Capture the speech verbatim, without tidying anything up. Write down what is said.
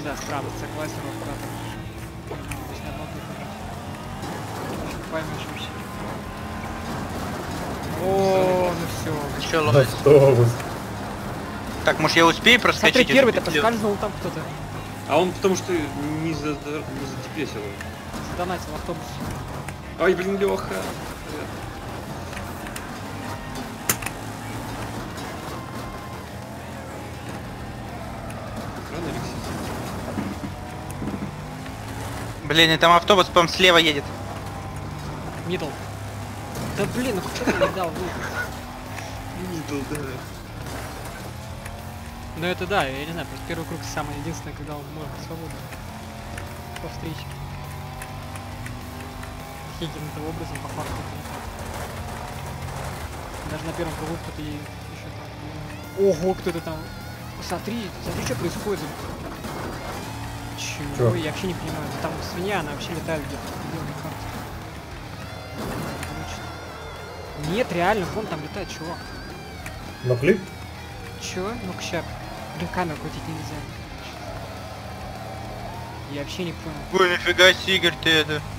Да, справа, согласен, оператор. Поймешь вообще. О, ну все. Началось. Автобус. Так, может я успею Смотри, проскочить? первый-то поскользнул там кто-то. А он потому что не, за, не задепресил. Задонатил автобус. Ай, блин, Леха. Рано, Алексей? Блин, и там автобус, по-моему, слева едет. Мидл. Да блин, ну кто ты не дал выход? Мидл, да. Ну это да, я не знаю, просто первый круг самый единственный, когда он может свободно. По встречке. Каким-то образом по факту не так. Даже на первом кругу кто-то и еще там. Ого, кто-то там. Смотри, смотри, что происходит. Чего? Чё? Я вообще не понимаю. Там свинья, она вообще летает где-то. Где на карте? Нет, реально, вон там летает чувак. На клип? Чё? Ну-ка ща. Блин, камеру крутить нельзя. Я вообще не понял. Ой, нифига себе, Игорь, ты это...